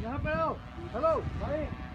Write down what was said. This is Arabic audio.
นะครับไปเร็วฮัลโหลไป